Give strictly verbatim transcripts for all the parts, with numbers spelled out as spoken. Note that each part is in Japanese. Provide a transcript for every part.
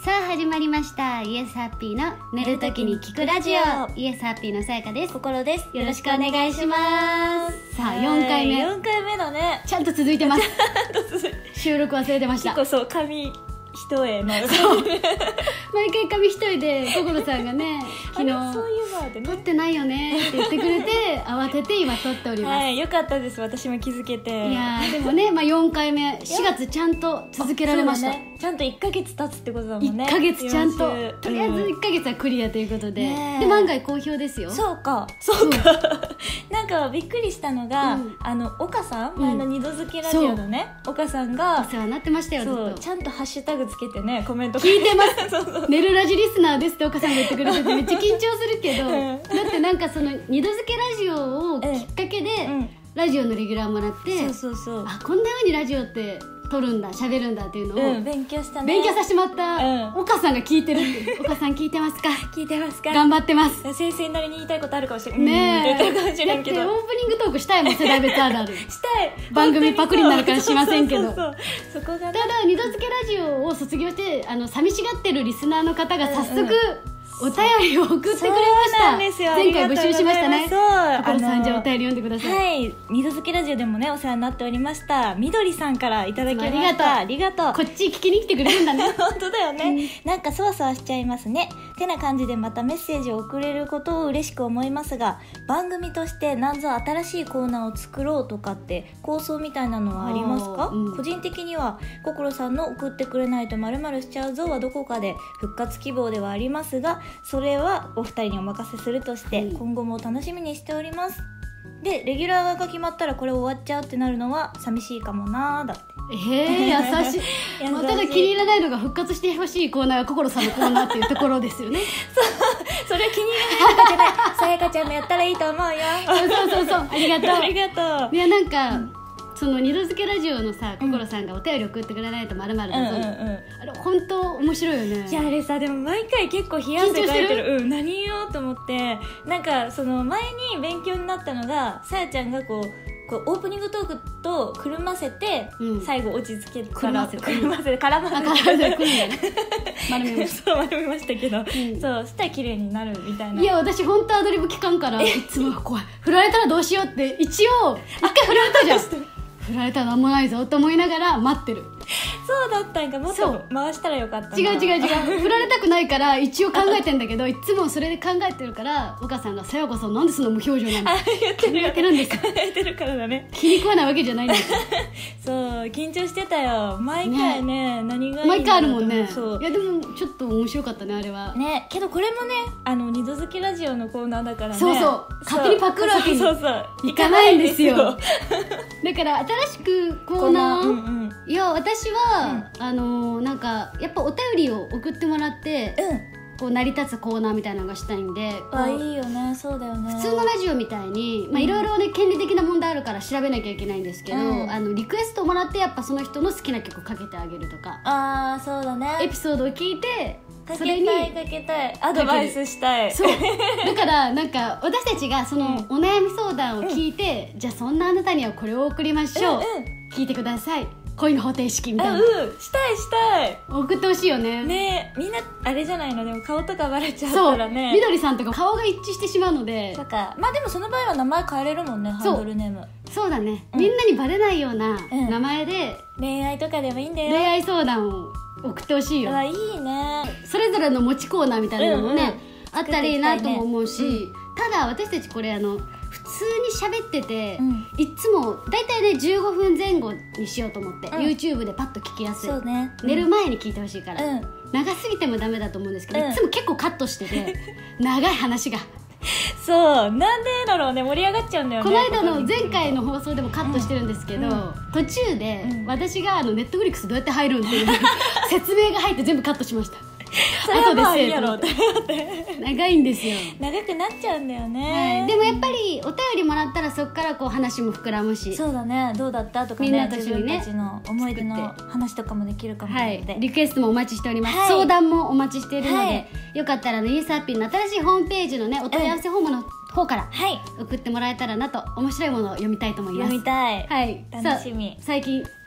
さあ始まりました。イエスハッピーの寝るときに聞くラジオ。イエスハッピーのさやかです。 心です。 よろしくお願いします。さあよんかいめ、 よんかいめだね。 ちゃんと続いてます収録忘れてました。 結構そう紙一重のそう毎回紙一重で心さんがね昨日あれそういうのでね撮ってないよねって言ってくれて慌てて今撮っております。 はい、よかったです。私も気づけて。 いやでもね、まあ、よんかいめしがつちゃんと続けられました、 ね、ちゃんといっかげつ経つってことだもんね。 いっかげつちゃんと、とりあえずうん、 いっかげつはクリアということで、 ね、 で万が一好評ですよ。 そうかそうかなんかびっくりしたのが、うん、あの岡さん、前の二度漬けラジオのね、岡さんがお世話になってましたよ。ずっとちゃんとハッシュタグつけてねコメント聞いてますそうそう寝るラジリスナーですって岡さんが言ってくれててめっちゃ緊張するけど、うん、だってなんかその二度漬けラジオをきっかけで、うん、ラジオのレギュラーもらって、 そうそうそう、 あこんな風にラジオって撮るんだ喋るんだっていうのを、 うん、勉強したね。 勉強させてもらった、うん、岡さんが聞いてるって岡さん聞いてますか聞いてますか頑張ってます。 先生なりに言いたいことあるかもしれないねえ、 うん、かもしれんけどだってオープニングトークしたいもん世代別あるあるしたい番組パクリになるからしませんけどそうそうそうそう、そこがね、 ただ二度漬けラジオを卒業してあの寂しがってるリスナーの方が早速、うんうん、お便りを送ってくれました。 そうなんですよ。 前回募集しましたね。 そう、 心さんじゃあお便り読んでください。 はい、二度漬けラジオでもねお世話になっておりましたみどりさんからいただきました。 ありがとうありがとう。 こっち聞きに来てくれるんだね本当だよね、うん、なんかそわそわしちゃいますね。てな感じでまたメッセージを送れることを嬉しく思いますが、番組としてなんぞ新しいコーナーを作ろうとかって構想みたいなのはありますか？うん、個人的には心さんの送ってくれないと〇〇しちゃうぞはどこかで復活希望ではありますが、それはお二人にお任せするとして、うん、今後も楽しみにしております。でレギュラーが決まったらこれ終わっちゃうってなるのは寂しいかもなーだって。 えー、優しいまあ、ただ気に入らないのが復活してほしいコーナーが心さんのコーナーっていうところですよねそうそれは気に入らないとかじゃないさやかちゃんもやったらいいと思うよそうそうそうありがとうありがとう。 いやなんか、うん、その二度漬けラジオのさ心さんがお便り送ってくれないとまるまるだぞ、うんうんうん、あれ本当面白いよね。 いやあれさでも毎回結構冷や汗かいてる。うん、何言おうと思ってなんかその前に勉強になったのがさやちゃんがこうこうオープニングトークとくるませて、うん、最後落ち着けるからくるませて絡ませて丸めましたそう丸めましたけど、うん、そうそしたら綺麗になるみたいな。 いや私本当アドリブ聞かんからいつも怖い振られたらどうしようって一応一回振られたじゃん振られたらなんもないぞと思いながら待ってる。 そうだったんか。もっと回したらよかったな。 違う違う違う振られたくないから一応考えてんだけどいつもそれで考えてるから岡さんがさやこさんなんでそんな無表情なの言ってる考えてるんです考えてるからだね。 気に食わないわけじゃないんですそう緊張してたよ毎回 ね, ね何がいい毎回あるもんね。 そういやでもちょっと面白かったねあれはね。 けどこれもねあの二度漬けラジオのコーナーだからね。 そうそう勝手にパクるわけにそうそういかないんですよだから新しくコーナー、うんうん、いや私は、うん、あのー、なんかやっぱお便りを送ってもらって、うん、こう成り立つコーナーみたいなのがしたいんで。 あいいよね。そうだよね。 普通のラジオみたいにいろいろね権利的な問題あるから調べなきゃいけないんですけど、うん、あのリクエストもらってやっぱその人の好きな曲かけてあげるとか。 あーそうだね。 エピソードを聞いてかけたいかけたいアドバイスしたい。 そうだからなんか私たちがそのお悩み相談を聞いて、うん、じゃあそんなあなたにはこれを送りましょう、うんうん、聞いてください恋の方程式みたいな。 うん、したいしたい。 送ってほしいよね。 ねみんなあれじゃないの。でも顔とかバレちゃったらね。 みどりさんとか顔が一致してしまうので。 とかまあでもその場合は名前変えれるもんね。ハンドルネーム。 そうだね、うん、みんなにバレないような名前で、 うん、恋愛とかでもいいんだよ。 恋愛相談を送ってほしいよ。 あいいね。 それぞれの持ちコーナーみたいなのもね、うんうん、あったらいいなとも思うし、 ねうん、 ただ私たちこれあの普通に喋ってて、うん、いつもだいたいねじゅうごふんぜん後にしようと思って、うん、YouTube でパッと聞きやすい。そうね、寝る前に聞いてほしいから、うん、長すぎてもダメだと思うんですけど、うん、いつも結構カットしてて長い話がそうなんでだろうね。盛り上がっちゃうんだよね。 この間の前回の放送でもカットしてるんですけど、うん、途中で私があの Netflix どうやって入るんっていう説明が入って全部カットしましたそれはまあいいやろって長いんですよ。 長くなっちゃうんだよね、 はい、でもやっぱりお便りもらったらそこからこう話も膨らむし。 そうだね。どうだったとかね、みんなと一緒にね自分たちの思い出の話とかもできるかもしれないので、 はい、リクエストもお待ちしております、はい、相談もお待ちしているので、はい、よかったらねイエスハッピーの新しいホームページのねお問い合わせフォームの方から送ってもらえたらなと。面白いものを読みたいと思います。 読みたい、 はい、 楽しみ。 最近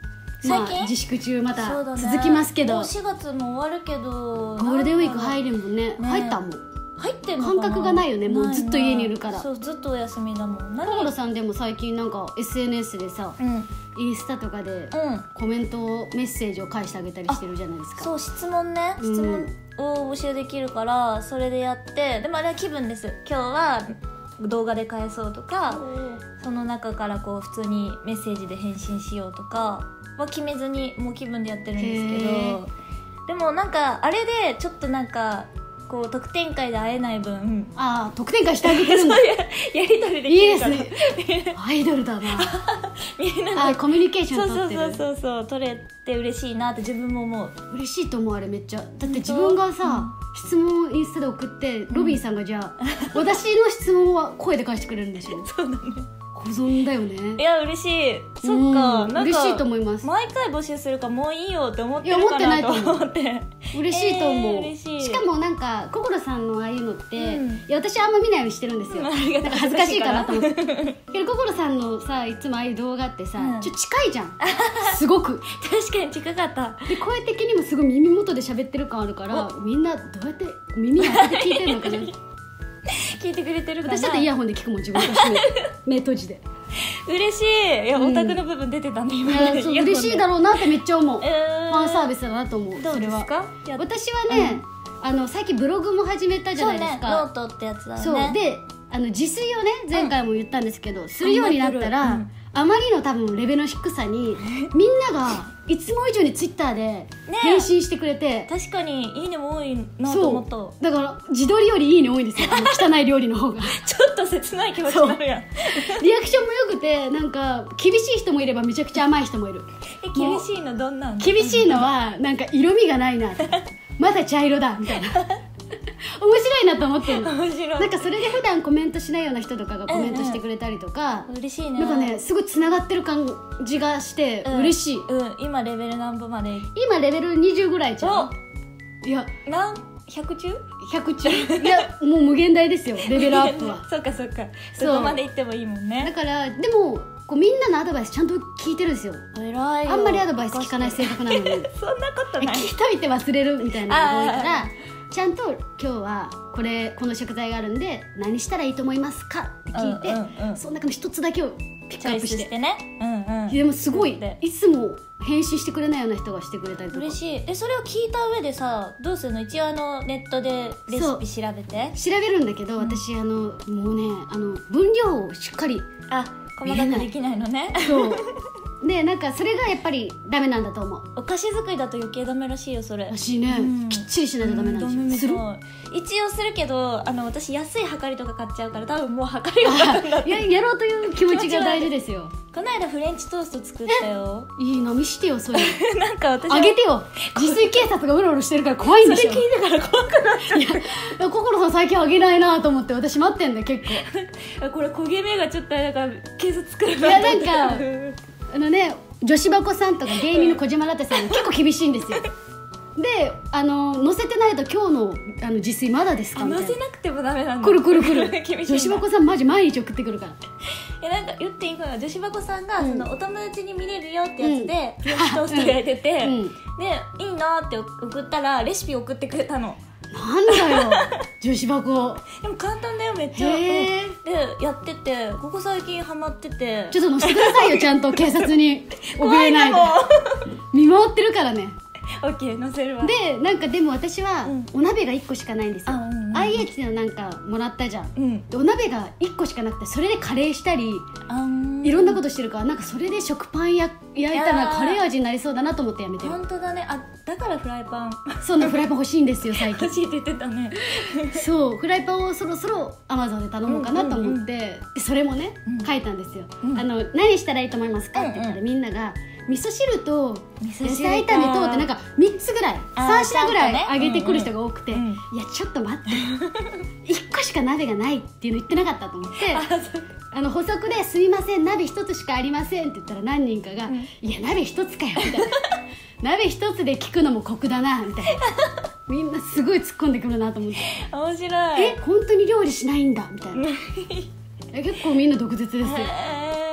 まあ、自粛中また続きますけど、 もうしがつも終わるけどゴールデンウィーク入るもん ね, ね入ったもん入ってんのかな。 感覚がないよね、もうずっと家にいるから。 そう、ずっとお休みだもん。 所さんでも最近なんか エスエヌエス でさ、うん、インスタとかでコメントをメッセージを返してあげたりしてるじゃないですか。 そう、質問ね、質問を募集できるから、それでやって、でもあれは気分です。今日は動画で返そうとか、その中からこう普通にメッセージで返信しようとかは決めずに、もう気分でやってるんですけど、でもなんかあれでちょっとなんかこう特典会で会えない分、 ああ特典会してあげてるんだそういうやり取りできるから。 いいですねアイドルだなみんなあコミュニケーション取ってる。 そうそうそうそう取れて嬉しいなって自分も思う。 嬉しいと思う、あれめっちゃ。だって自分がさ、うん、質問をインスタで送ってロビーさんがじゃあ、うん、私の質問は声で返してくれるんでしょそうだね、 保存だよね。 いや嬉しい。そっか、 うん、なんか嬉しいと思います。 毎回募集するからもういいよって思ってるかなと思って。いや思ってないと思う嬉しいと思う、えー、 嬉しい。 しかもなんか心さんのああいうのって、うん、いや私はあんま見ないようにしてるんですよ。なんか恥ずかしいかなと思ってけど心さんのさいつもああいう動画ってさ、うん、ちょっと近いじゃんすごく確かに近かった。 で声的にもすごい耳元で喋ってる感あるから、みんなどうやって耳に当てて聞いてるのかな聞いてくれてるかな。 私だってイヤホンで聞くもん、自分として目閉じで嬉しい。いや、オタクの部分出てたね、今ね。そう嬉しいだろうなってめっちゃ思う、えー、ファンサービスだなと思う。 どうですか？ それは私はね、うん、あの最近ブログも始めたじゃないですか。 そうね、ノートってやつだよね。 そうで、あの自炊をね前回も言ったんですけど、うん、するようになったら、うん、あまりの多分レベルの低さにみんながいつも以上にツイッターで返信してくれて、ね、 確かにいいねも多いなと思った。 だから自撮りよりいいね多いんですよ汚い料理の方がちょっと切ない気持ちになるやんリアクションもよくて、なんか厳しい人もいればめちゃくちゃ甘い人もいる。 え厳しいのどんなん？ 厳しいのはなんか色味がないなまだ茶色だみたいな面白いなと思ってるの。 面白い。 なんかそれで普段コメントしないような人とかがコメントしてくれたりとか、 うんうん、嬉しいね。 なんかねすごいつながってる感じがして嬉しい、 うんうん、今レベル何分まで？ 今レベルにじゅうぐらいじゃん。いや何ひゃく中ひゃく中いやもう無限大ですよレベルアップはそっかそっか、そこまでいってもいいもんね。 だからでもこうみんなのアドバイスちゃんと聞いてるんですよ。 偉いよ。 あんまりアドバイス聞かない性格なのにそんなことない。 聞いといて忘れるみたいなのが多いからちゃんと今日はこれこの食材があるんで何したらいいと思いますかって聞いて、うんうんうん、その中の一つだけをピックアップして、 してね、うんうん、 でもすごいいつも返信してくれないような人がしてくれたりとか。 嬉しい。えそれを聞いた上でさどうするの？一応あのネットでレシピ調べて調べるんだけど、うん、私あのもうねあの分量をしっかりあ細かくできないのね。 そうでなんかそれがやっぱりダメなんだと思う。 お菓子作りだと余計ダメらしいよそれ。 らしいね、うん、きっちりしないとダメなんでしょ、うん、する一応するけどあの私安いはかりとか買っちゃうから多分もうはかりがなくなってや, やろうという気持ちが大事ですよ。 この間フレンチトースト作ったよ。 いいの見してよそれなんか私あげてよ。自炊警察がうろうろしてるから怖いんでしょ。 それ聞いてから怖くなっちゃう。いや心さん最近あげないなと思って私待ってんだよ結構これ焦げ目がちょっとなんか警察作るな。いやなんかあのね女子箱さんとか芸人の小島ラテさん結構厳しいんですよであの載せてないと今日のあの自炊まだですかみたいな。 載せなくてもダメなんだ。 くるくるくる女子箱さんマジ毎日送ってくるからえなんか言っていいかな。女子箱さんが、うん、そのお友達に見れるよってやつでフレンチトースト焼いてて、うんうん、でいいなって送ったらレシピ送ってくれたの。 なんだよ女子箱でも簡単だよめっちゃ、 へうん、でやっててここ最近ハマってて。 ちょっと載せてくださいよちゃんと警察に送れないで見守ってるからね。 オッケー載せるわ。 でなんかでも私はお鍋がいっこしかないんですよ、うんうんうん、アイエイチ のなんかもらったじゃん、うん、でお鍋がいっこしかなくてそれでカレーしたりいろんなことしてるからなんかそれで食パンや焼いたらカレー味になりそうだなと思ってやめてる。 本当だね。あだからフライパンそんなフライパン欲しいんですよ最近欲しいって言ってたねそうフライパンをそろそろアマゾンで頼もうかなと思って、うんうんうん、それもね、うん、書いたんですよ、うん、あの何したらいいと思いますかって言ったら、うんうん、みんなが味噌汁と野菜炒めとってなんかみっつぐらいさん品ぐらいあげてくる人が多くて、うんうん、いやちょっと待っていっこしか鍋がないっていうの言ってなかったと思ってあの補足で「すいません鍋ひとつしかありません」って言ったら何人かが「うん、いや鍋ひとつかよ」みたいな鍋ひとつで聞くのも酷だなみたいなみんなすごい突っ込んでくるなと思って面白い。 え本当に料理しないんだみたいな結構みんな毒舌ですよ。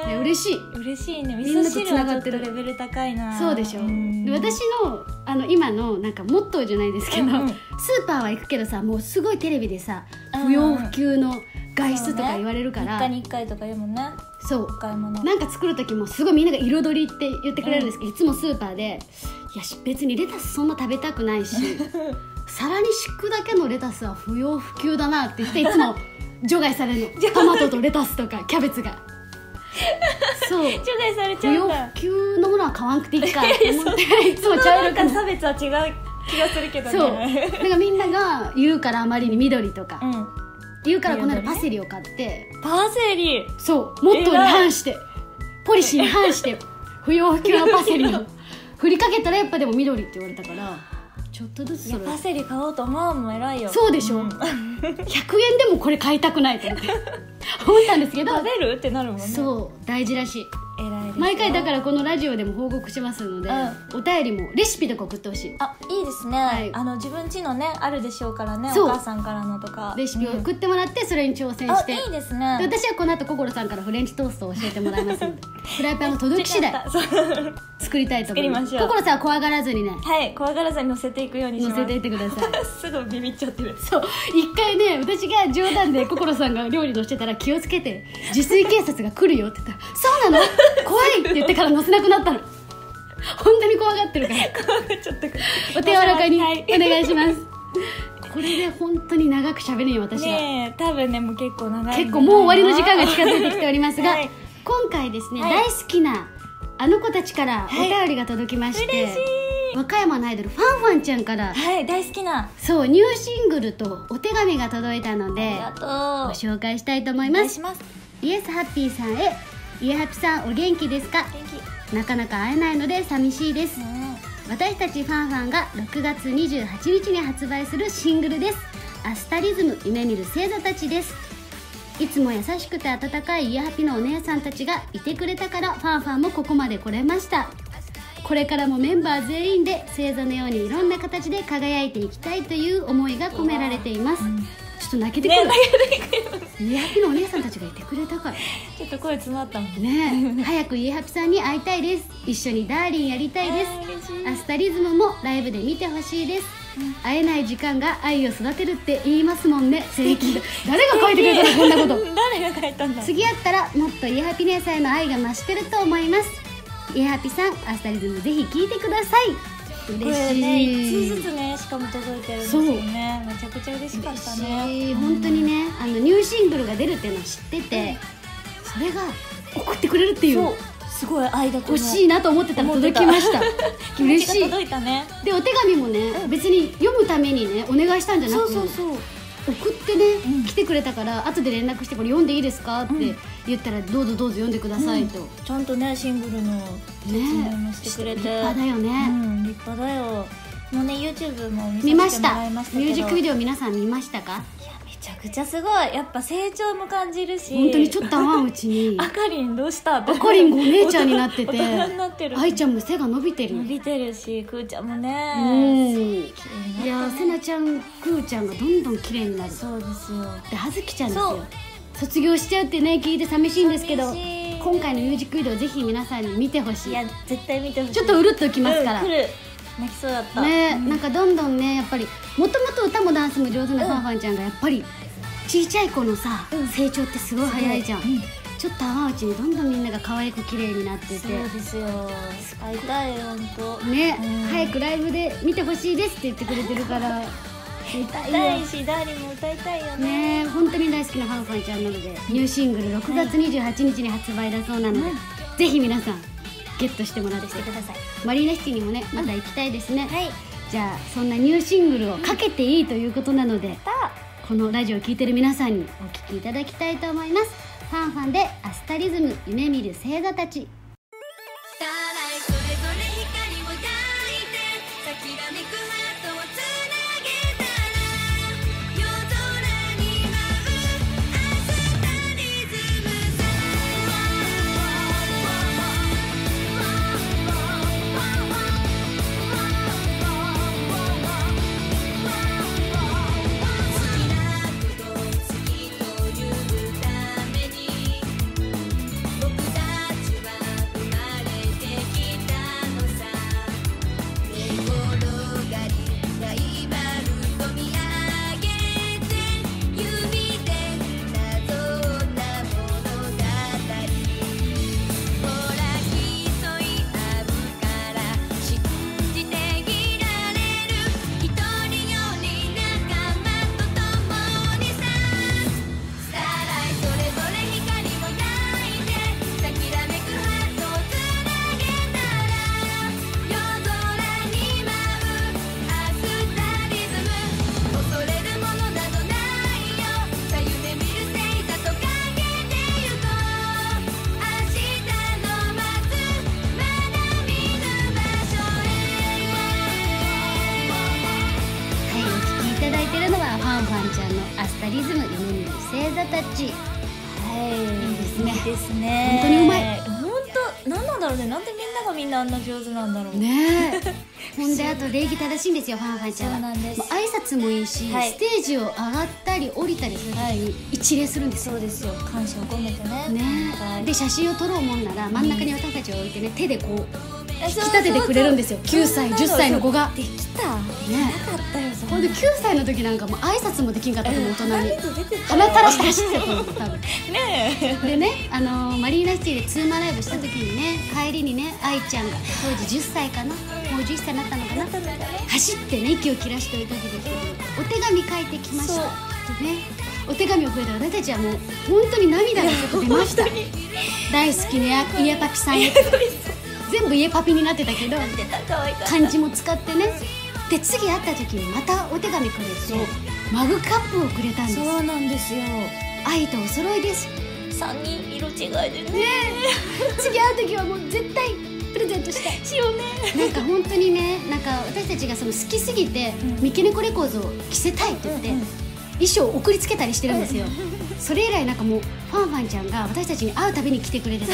ね。 嬉しい嬉しいね。味みんなと噌汁はちょっとつながってるレベル高いな。 そうでしょ、 うん、 で私のあの今のなんかモットーじゃないですけど、うんうん、スーパーは行くけどさ、もうすごいテレビでさ不要不急の外出とか言われるから、 ね、みっかにいっかいとか言うもんね。 そうお買い物なんか作る時もすごいみんなが彩りって言ってくれるんですけど、うん、いつもスーパーでいや別にレタスそんな食べたくないし皿に敷くだけのレタスは不要不急だなって言っていつも除外されるのトマトとレタスとかキャベツがそう除外されちゃうんだ。 不要不急のものは買わんくていいかって思っていつも茶色く差別は違う気がするけどね。 そうなんかみんなが言うからあまりに緑とか、 うん言うからこの間パセリを買って、 パセリそうモットーに反してポリシーに反して不要不急のパセリを振りかけたらやっぱでも緑って言われたからちょっとずつそれパセリ買おうと思うもん偉いよ。 そうでしょ、うん、ひゃくえんでもこれ買いたくないと思って思ったんですけど食べるってなるもんね。 そう大事らしい。 偉いですよ。 毎回だからこのラジオでも報告しますので、うん、お便りもレシピとか送ってほしい。 あいいですね、はい、あの自分家のねあるでしょうからね、お母さんからのとかレシピを送ってもらって、うん、それに挑戦して。 あいいですね。 で私はこの後心さんからフレンチトーストを教えてもらいますのでフライパンの届き次第作りたいと思います。心さんは怖がらずにね、 はい怖がらずに乗せていくようにします。 乗せていってくださいすぐビビっちゃってる。 そう一回ね私が冗談で心さんが料理のしてたら気をつけて自炊警察が来るよって言ったらそうなの怖いって言ってから乗せなくなったの本当に怖がってるから怖がっちゃったからお手柔らかにお願いします、はい、これで本当に長く喋るよ私はねえ多分ねもう結構長い結構もう終わりの時間が近づいてきておりますが、はい、今回ですね、はい、大好きなあの子たちからお便りが届きまして、はい、嬉しい。和歌山のアイドルファンファンちゃんからはい大好きなそうニューシングルとお手紙が届いたのでありがとうご紹介したいと思います。お願いします。 イエスハッピーさんへ。イエハピさんお元気ですか。 元気。なかなか会えないので寂しいです、うん、私たちファンファンがろくがつにじゅうはちにちに発売するシングルです。アスタリズム夢見る星座たちです。いつも優しくて温かいイエハピのお姉さんたちがいてくれたからファンファンもここまで来れました。これからもメンバー全員で星座のようにいろんな形で輝いていきたいという思いが込められています、うん、ちょっと泣けてくる、ね、泣けてくるイエハピのお姉さんたちがいてくれたからちょっと声詰まったもんね早くイエハピさんに会いたいです。一緒にダーリンやりたいです。アスタリズムもライブで見てほしいです、うん、会えない時間が愛を育てるって言いますもんね。素敵誰が書いてくれたのこんなこと誰が書いたんだ。 次会ったらもっとイエハピ姉さんへの愛が増してると思います。イエハピさんアスタリズムぜひ聴いてください。嬉しい。 ねいつつずつねしかも届いてるんですよね。めちゃくちゃ嬉しかったね。 本当にねあのニューシングルが出るっていうのを知ってて、それが送ってくれるっていう。 すごい愛だと欲しいなと思ってたら届きました嬉しい。 届いたね。 でお手紙もね、うん、別に読むためにねお願いしたんじゃなくて、 そうそうそう送ってね、うん、来てくれたから後で連絡してこれ読んでいいですかって言ったら、うん、どうぞどうぞ読んでくださいと、うん、 ちゃんとねシングルの説明もしてくれて、 ね、立派だよね、 うん、立派だよ。もうね YouTube も見させてもらいましたけどミュージックビデオ皆さん見ましたか。 いやめちゃくちゃすごい。やっぱ成長も感じるし本当にちょっと会わんうちにあかりんどうしたってあかりんご姉ちゃんになってて大人になってる。 愛ちゃんも背が伸びてる伸びてるしくーちゃんもねうんいやせなちゃんくーちゃんがどんどん綺麗になる。 そうですよ。 ではずきちゃんですよ。卒業しちゃうってね聞いて寂しいんですけど今回のミュージックビデオぜひ皆さんに見てほしい。 いや絶対見てほしい。 ちょっとうるっときますから、 うん、来る泣きそうだったね、 うん、 なんかどんどんねやっぱりもともと歌もダンスも上手なファンファンちゃんがやっぱり小さい子のさ、うん、成長ってすごい早いじゃん、うん、ちょっと会わううちにどんどんみんなが可愛く綺麗になってて。 そうですよ会いたい本当ね、 うん、 早くライブで見てほしいですって言ってくれてるから見たいよ。歌いしダーリンも歌いたいよね。 ね本当に大好きなファンファンちゃんなのでニューシングルろくがつにじゅうはちにちに発売だそうなので、うん、ぜひ皆さんゲットしてもらってください。 マリーナシティにもねまた行きたいですね、 うん、はいじゃあそんなニューシングルをかけていいということなので、うん、このラジオを聴いてる皆さんにお聴きいただきたいと思います。ファンファンでアスタリズム夢見る星座たち。 僕だァンファンちゃんのアスタリズム夢見る星座たち。 はい、 いいですね。 いいですね。 本当にうまい。 本当なんなんだろうね。なんでみんながみんなあんな上手なんだろうねえ。ほんであと礼儀正しいんですよファンファンちゃんは。 そうなんです。 もう挨拶もいいし、はい、ステージを上がったり降りたりする時に一礼するんですよ。 そうですよ。感謝を込めてね。 ねえ、はい、で写真を撮ろうもんなら真ん中に私たちを置いてね、手でこう引き立ててくれるんですよ。きゅうさいじゅっさいの子ができたね。なかったよ。 ほんできゅうさいの時なんかもう挨拶もできんかったと思う。大人に鼻垂らして走ってたと思う多分ねえ。 でね、あのー、マリーナシティでツーマンライブした時にね、帰りにね、愛ちゃんが当時じゅっさいかな、もうじゅっさいになったのかな、走ってね息を切らしておいた時ですけど、お手紙書いてきましたとね、お手紙をくれた私たちはもう本当に涙がちょっと出ました。大好きね家パピさんへ全部家パピになってたけど漢字も使ってね。で次会った時にまたお手紙くれてマグカップをくれたんです。 そうなんですよ。 愛とお揃いです。 さんにん色違いでね。 ね次会う時はもう絶対プレゼントしたいしようね。 なんか本当にね、なんか私たちがその好きすぎて、うん、三毛猫レコーズを着せたいって言って、うんうん、衣装を送りつけたりしてるんですよ。それ以来なんかもうファンファンちゃんが私たちに会うたびに来てくれてた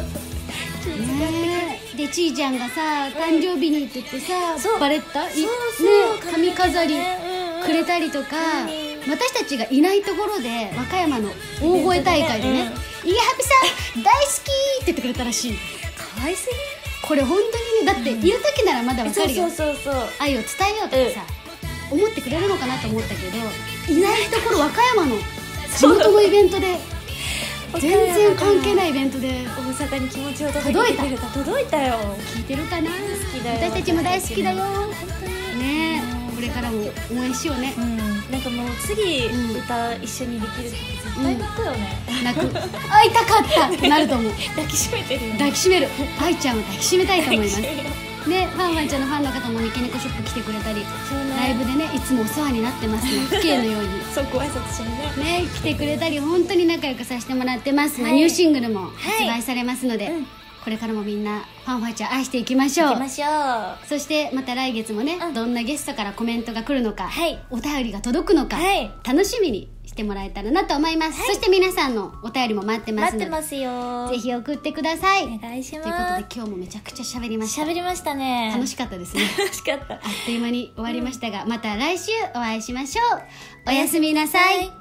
ね。でちーちゃんがさ誕生日にって言ってさ、バレッタね髪飾りくれたりとか、私たちがいないところで和歌山の大声大会でね「家ハピさん大好き!」って言ってくれたらしい。 かわいすぎ。 これ本当にね、だっている時ならまだわかるよ、 そうそうそうそう、 愛を伝えようとかさ、うん、思ってくれるのかなと思ったけど、いないところ和歌山の地元のイベントで全然関係ないイベントで大阪に気持ちを届いた届いたよ。 聞いてるかな。 好きだよ。 私たちも大好きだよ。ねえ、これからも応援しようね。 うん、なんかもう次、うん、歌一緒にできる時絶対泣くよね。 うん、泣く。会いたかったってなると思う。 抱きしめてるよね。 抱きしめる。愛ちゃんを抱きしめたいと思いますね。ファンファンちゃんのファンの方も三毛猫ショップ来てくれたり、ね、ライブでねいつもお世話になってますね。父兄のようにそうご挨拶しにねね来てくれたり、本当に仲良くさせてもらってます、はい、ニューシングルも発売されますので、はい、うん、これからもみんなファンファンちゃん愛していきましょう。 いきましょう。 そしてまた来月もね、うん、どんなゲストからコメントが来るのか、はい、お便りが届くのか、はい、楽しみにしてもらえたらなと思います、はい、そして皆さんのお便りも待ってますので、 待ってますよ。 ぜひ送ってください。 お願いします。 ということで今日もめちゃくちゃ喋りました。 喋りましたね。 楽しかったですね。 楽しかった。 あっという間に終わりましたが、うん、また来週お会いしましょう。おやすみなさい。